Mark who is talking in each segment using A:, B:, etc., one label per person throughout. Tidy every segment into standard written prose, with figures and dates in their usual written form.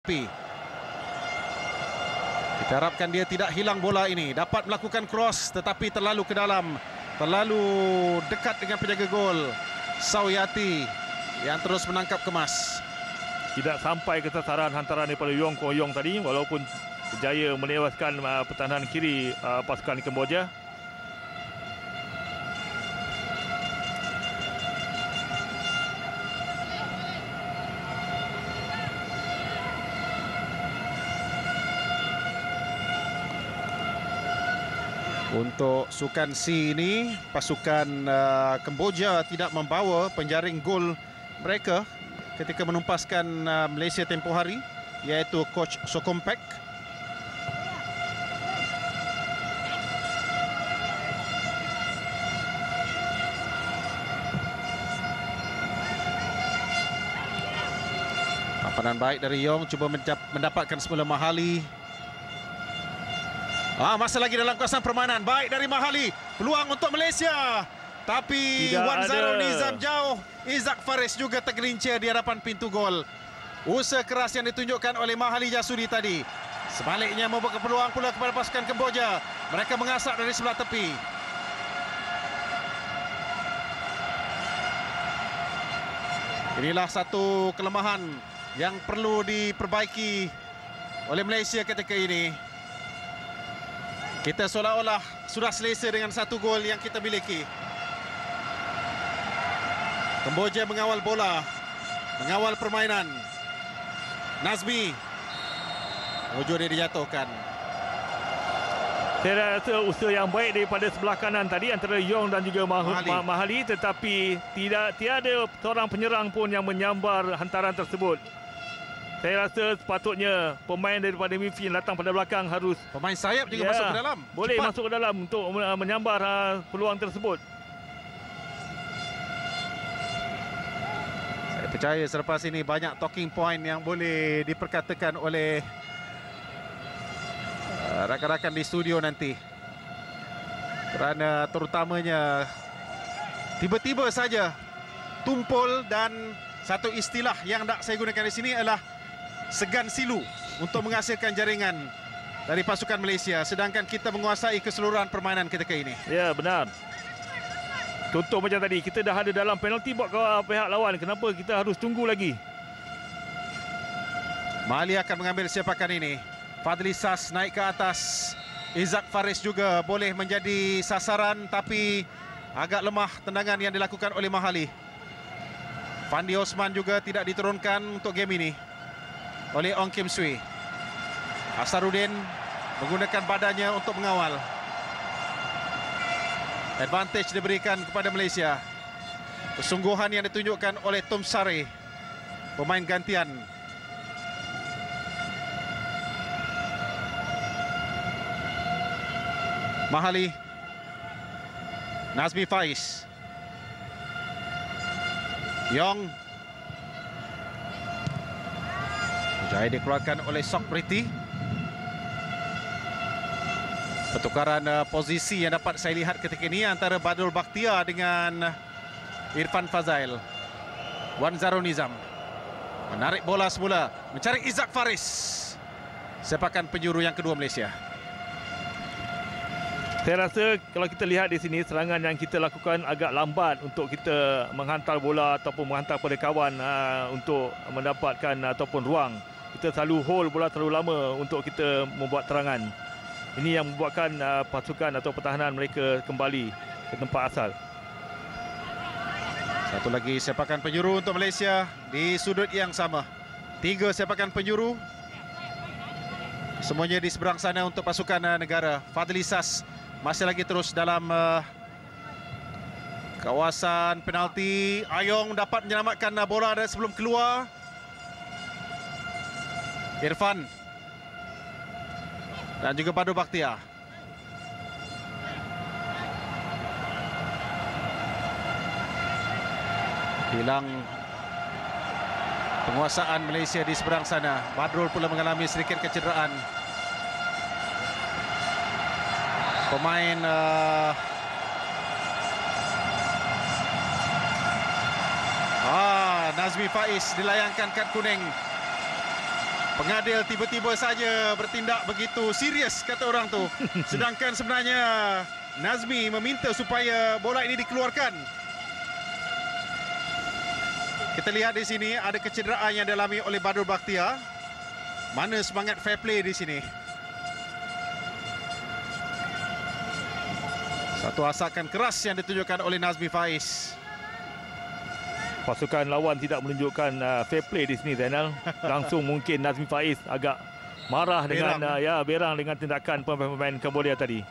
A: Kita harapkan dia tidak hilang bola ini. Dapat melakukan cross tetapi terlalu ke dalam. Terlalu dekat dengan penjaga gol Sawyati yang terus menangkap kemas.
B: Tidak sampai ke sasaran hantaran daripada Yong Ko Yong tadi, walaupun berjaya menewaskan pertahanan kiri pasukan Kamboja.
A: Untuk sukan C ini, pasukan Kamboja tidak membawa penjaring gol mereka ketika menumpaskan Malaysia tempoh hari, iaitu coach Sokompek. Pampanan baik dari Yong, cuba mendapatkan semula Mahali. Masa lagi dalam kawasan permainan. Baik dari Mahali. Peluang untuk Malaysia. Tapi Wan Zairul Nizam jauh. Izzak Faris juga tergelincir di hadapan pintu gol. Usaha keras yang ditunjukkan oleh Mahali Jasudi tadi. Sebaliknya membuka peluang pula kepada pasukan Kamboja. Mereka mengasak dari sebelah tepi. Inilah satu kelemahan yang perlu diperbaiki oleh Malaysia ketika ini. Kita seolah-olah sudah selesa dengan satu gol yang kita miliki. Kamboja mengawal bola, mengawal permainan. Nazmi, hujung dia dijatuhkan.
B: Saya rasa usaha yang baik daripada sebelah kanan tadi antara Yong dan juga Mahali, tetapi tiada seorang penyerang pun yang menyambar hantaran tersebut. Saya rasa sepatutnya pemain daripada midfield yang datang pada belakang harus...
A: Pemain sayap juga masuk ke dalam.
B: Boleh cepat masuk ke dalam untuk menyambar peluang tersebut.
A: Saya percaya selepas ini banyak talking point yang boleh diperkatakan oleh rakan-rakan di studio nanti. Kerana terutamanya tiba-tiba saja tumpul, dan satu istilah yang nak saya gunakan di sini adalah segan silu untuk menghasilkan jaringan dari pasukan Malaysia, sedangkan kita menguasai keseluruhan permainan ketika ini.
B: Ya, benar. Contoh macam tadi, kita dah ada dalam penalti buat pihak lawan. Kenapa kita harus tunggu lagi?
A: Mahali akan mengambil sepakan ini. Fadli Sas naik ke atas. Izzak Faris juga boleh menjadi sasaran, tapi agak lemah tendangan yang dilakukan oleh Mahali. Fandi Osman juga tidak diturunkan untuk game ini oleh Ong Kim Sui. Asarudin menggunakan badannya untuk mengawal. Advantage diberikan kepada Malaysia. Kesungguhan yang ditunjukkan oleh Tom Sari, pemain gantian. Mahali, Nazmi Faiz, Yong. Jaya dikeluarkan oleh Sok Priti. Pertukaran posisi yang dapat saya lihat ketika ini antara Badrul Bakhtia dengan Irfan Fazail. Wan Zairul Nizam menarik bola semula, mencari Izzak Faris. Sepakan penjuru yang kedua Malaysia.
B: Saya rasa kalau kita lihat di sini, serangan yang kita lakukan agak lambat untuk kita menghantar bola ataupun menghantar pada kawan untuk mendapatkan ataupun ruang. Kita selalu hold bola terlalu lama untuk kita membuat terangan. Ini yang membuatkan pasukan atau pertahanan mereka kembali ke tempat asal.
A: Satu lagi sepakan penjuru untuk Malaysia di sudut yang sama. 3 sepakan penjuru. Semuanya di seberang sana untuk pasukan negara. Fadli Sas masih lagi terus dalam kawasan penalti. Ayong dapat menyelamatkan bola dari sebelum keluar. Irfan dan juga Badrul Bakhtia. Hilang penguasaan Malaysia di seberang sana. Badrul pula mengalami sedikit kecederaan. Pemain Nazmi Faiz dilayangkan kad kuning. Pengadil tiba-tiba saja bertindak begitu serius, kata orang tu. Sedangkan sebenarnya Nazmi meminta supaya bola ini dikeluarkan. Kita lihat di sini ada kecederaan yang dialami oleh Badrul Bakhtiar. Mana semangat fair play di sini? Satu asakan keras yang ditunjukkan oleh Nazmi Faiz.
B: Pasukan lawan tidak menunjukkan fair play di sini, Zainal. Langsung mungkin Nazmi Faiz agak marah dengan berang dengan tindakan pemain Cambodia tadi.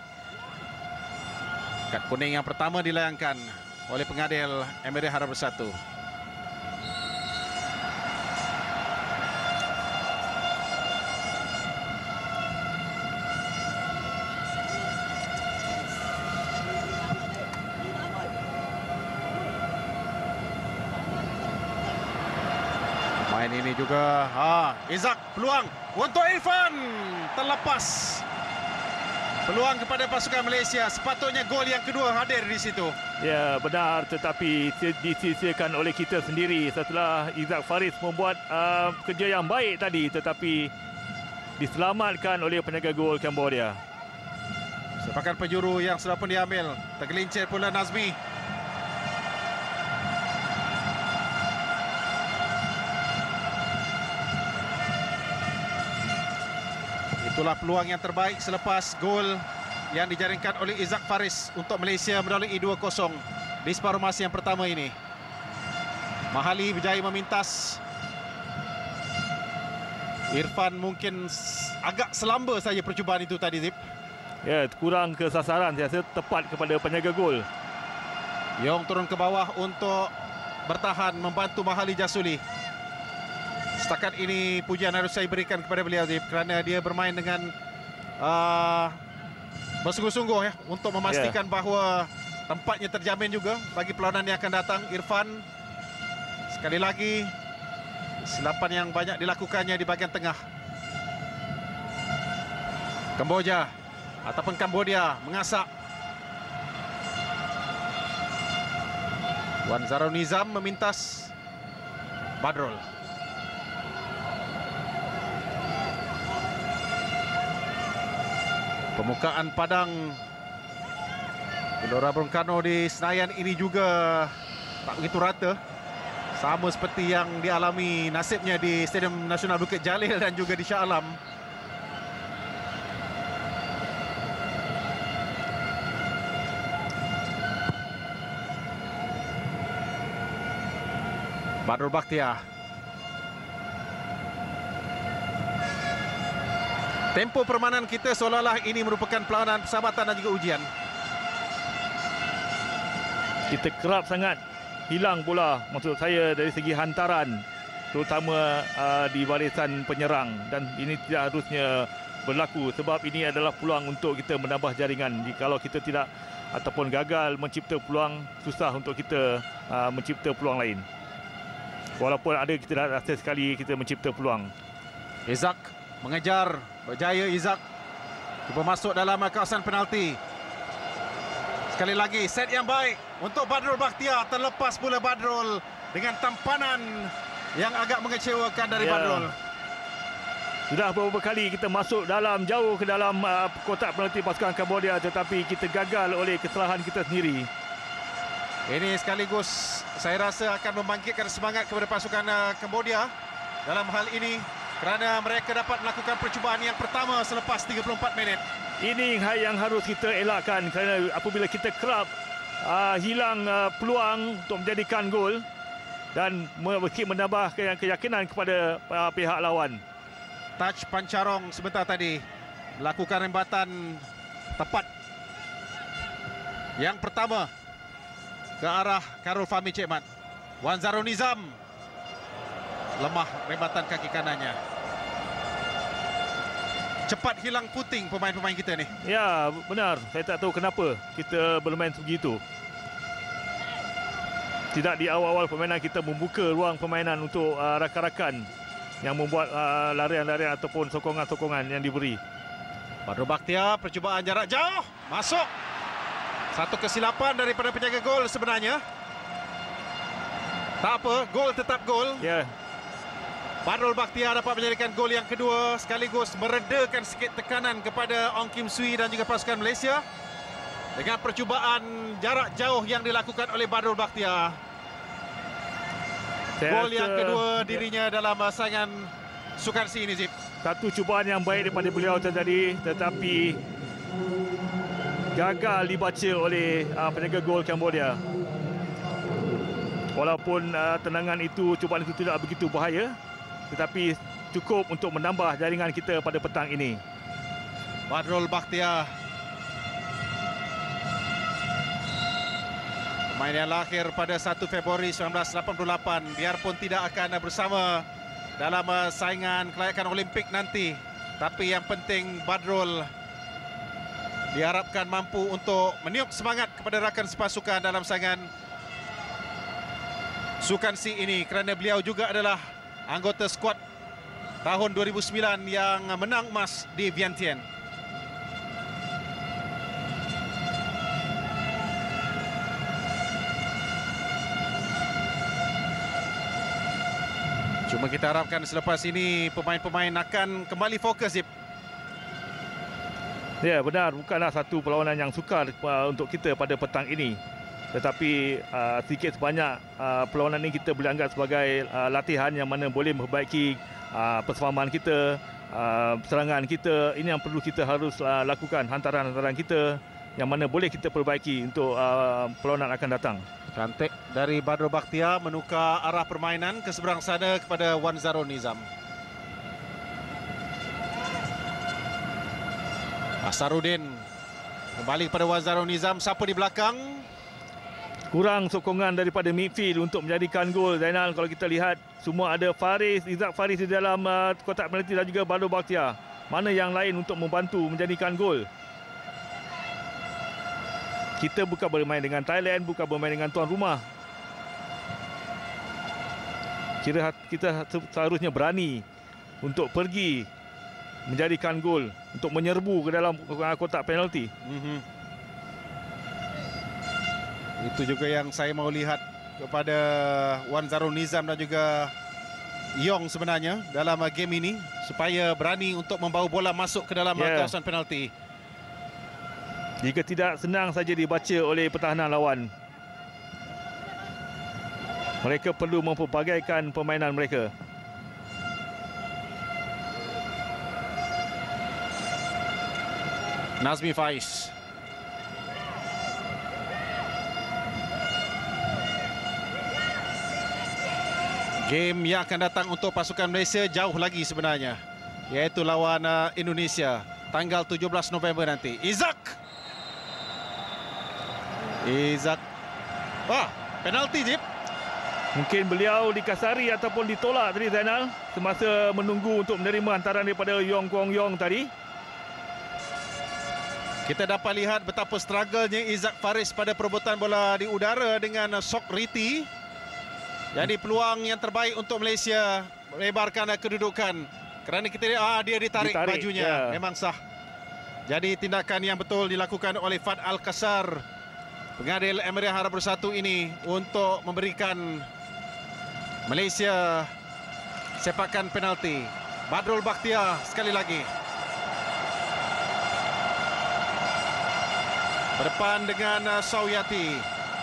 A: Kad kuning yang pertama dilayangkan oleh pengadil Emirates Arab Bersatu. Main ini juga Izzak, peluang untuk Irfan, terlepas. Peluang kepada pasukan Malaysia. Sepatutnya gol yang kedua hadir di situ.
B: Ya, benar, tetapi disisikan oleh kita sendiri setelah Izzak Faris membuat kerja yang baik tadi, tetapi diselamatkan oleh penjaga gol Cambodia.
A: Sepakan penjuru yang sudah pun diambil. Tergelincir pula Nazmi. Itulah peluang yang terbaik selepas gol yang dijaringkan oleh Izzak Faris untuk Malaysia melalui 2-0 di separuh masa yang pertama ini. Mahali berjaya memintas. Irfan mungkin agak selamba saja percubaan itu tadi, Zip.
B: Ya, kurang ke sasaran, saya rasa tepat kepada penjaga gol.
A: Yong turun ke bawah untuk bertahan membantu Mahali Jasuli. Setakat ini pujian harus saya berikan kepada beliau, Zip, kerana dia bermain dengan bersungguh-sungguh ya, untuk memastikan bahawa tempatnya terjamin juga bagi perlawanan yang akan datang. Irfan sekali lagi silapan yang banyak dilakukannya di bahagian tengah. Cambodia mengasak. Wan Zarau Nizam memintas Badrul. Permukaan padang Gelora Bung Karno di Senayan ini juga tak begitu rata. Sama seperti yang dialami nasibnya di Stadium Nasional Bukit Jalil dan juga di Shah Alam. Badrul Bakhtiar. Tempo permainan kita seolah-olah ini merupakan perlawanan persahabatan dan juga ujian.
B: Kita kerap sangat hilang bola, maksud saya dari segi hantaran, terutama di barisan penyerang, dan ini tidak harusnya berlaku sebab ini adalah peluang untuk kita menambah jaringan. Jikalau kita tidak ataupun gagal mencipta peluang, susah untuk kita mencipta peluang lain. Walaupun ada, kita rasa sekali kita mencipta peluang.
A: Izzak mengejar, berjaya Izzak cuba masuk dalam kawasan penalti. Sekali lagi set yang baik untuk Badrul Bakhtiar, terlepas pula Badrul dengan tampanan yang agak mengecewakan dari Badrul.
B: Sudah beberapa kali kita masuk jauh ke dalam kotak penalti pasukan Cambodia, tetapi kita gagal oleh kesalahan kita sendiri.
A: Ini sekaligus saya rasa akan membangkitkan semangat kepada pasukan Cambodia dalam hal ini, kerana mereka dapat melakukan percubaan yang pertama selepas 34 minit.
B: Ini yang harus kita elakkan, kerana apabila kita kerap hilang peluang untuk menjadikan gol dan menambah keyakinan kepada pihak lawan.
A: Touch Pancarong sebentar tadi melakukan rembatan tepat yang pertama ke arah Khairul Fahmi Cik Mat. Wan Zarau Nizam lemah rembatan kaki kanannya. Cepat hilang puting pemain-pemain kita ni.
B: Ya, benar. Saya tak tahu kenapa kita bermain begitu. Tidak di awal-awal permainan kita membuka ruang permainan untuk rakan-rakan yang membuat larian-larian ataupun sokongan-sokongan yang diberi.
A: Badrul Bakhtiar, percubaan jarak jauh, masuk. Satu kesilapan daripada penjaga gol sebenarnya. Tak apa, gol tetap gol.
B: Ya.
A: Badrul Bakhtiar dapat menjadikan gol yang kedua sekaligus meredakan sikit tekanan kepada Ong Kim Swee dan juga pasukan Malaysia dengan percubaan jarak jauh yang dilakukan oleh Badrul Bakhtiar. Gol yang kedua dirinya dalam saingan Sukan C ini, Zip.
B: Satu cubaan yang baik daripada beliau terjadi, tetapi gagal dibaca oleh penjaga gol Cambodia. Walaupun tendangan itu, cubaan itu tidak begitu bahaya, tetapi cukup untuk menambah jaringan kita pada petang ini.
A: Badrul Bakhtiar, pemain yang lahir pada 1 Februari 1988, biarpun tidak akan bersama dalam saingan kelayakan Olimpik nanti, tapi yang penting Badrul diharapkan mampu untuk meniup semangat kepada rakan sepasukan dalam saingan Sukan C ini, kerana beliau juga adalah anggota skuad tahun 2009 yang menang emas di Vientiane. Cuma kita harapkan selepas ini pemain-pemain akan kembali fokus, Zip.
B: Ya, benar, bukanlah satu perlawanan yang sukar untuk kita pada petang ini. Tetapi sedikit sebanyak perlawanan ini kita boleh anggap sebagai latihan yang mana boleh memperbaiki persefahaman kita, serangan kita. Ini yang perlu kita harus lakukan, hantaran-hantaran kita yang mana boleh kita perbaiki untuk perlawanan akan datang.
A: Cantik dari Badrul Bakhtiar menukar arah permainan ke seberang sana kepada Wan Zarul Nizam. Asarudin kembali kepada Wan Zarul Nizam. Siapa di belakang?
B: Kurang sokongan daripada midfield untuk menjadikan gol. Zainal, kalau kita lihat semua ada Faris, Izzak Faris di dalam kotak penalti dan juga Badrul Bakhtiar. Mana yang lain untuk membantu menjadikan gol? Kita bukan bermain dengan Thailand, bukan bermain dengan tuan rumah. Kita seharusnya berani untuk pergi menjadikan gol, untuk menyerbu ke dalam kotak penalti.
A: Itu juga yang saya mau lihat kepada Wan Zarul Nizam dan juga Yong sebenarnya dalam game ini, supaya berani untuk membawa bola masuk ke dalam kawasan penalti.
B: Jika tidak, senang saja dibaca oleh pertahanan lawan. Mereka perlu mempelbagaikan permainan mereka.
A: Nazmi Faiz. Game yang akan datang untuk pasukan Malaysia jauh lagi sebenarnya, iaitu lawan Indonesia tanggal 17 November nanti. Izzak. Penalti, Zip.
B: Mungkin beliau dikasari ataupun ditolak tadi, Zainal, semasa menunggu untuk menerima hantaran daripada Yong Kwong Yong tadi.
A: Kita dapat lihat betapa struggle-nya Izzak Faris pada perebutan bola di udara dengan Sok Riti. Jadi peluang yang terbaik untuk Malaysia melebarkan kedudukan. Kerana kita lihat dia ditarik bajunya, memang sah. Jadi tindakan yang betul dilakukan oleh Fad Al-Qasar, pengadil Emirates Arab Bersatu ini, untuk memberikan Malaysia sepakan penalti. Badrul Bakhtiar sekali lagi berdepan dengan Sawyati,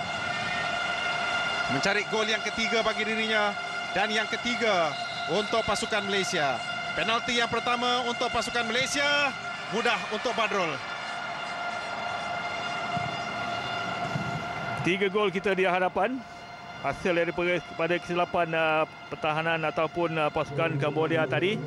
A: mencari gol yang ketiga bagi dirinya dan yang ketiga untuk pasukan Malaysia. Penalti yang pertama untuk pasukan Malaysia mudah untuk Badrul.
B: 3 gol kita di hadapan, hasil daripada kesilapan pertahanan ataupun pasukan Cambodia tadi.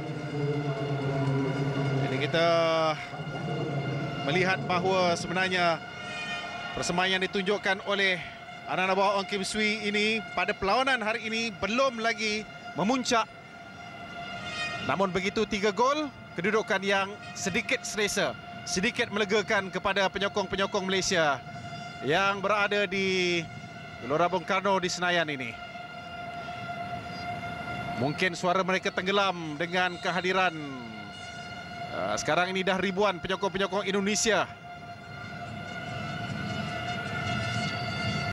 A: Jadi kita melihat bahawa sebenarnya persemaian ditunjukkan oleh anak-anak bawah Ong Kim Swee ini pada perlawanan hari ini belum lagi memuncak. Namun begitu 3 gol, kedudukan yang sedikit selesa, sedikit melegakan kepada penyokong-penyokong Malaysia yang berada di Gelora Bung Karno di Senayan ini. Mungkin suara mereka tenggelam dengan kehadiran sekarang ini dah ribuan penyokong-penyokong Indonesia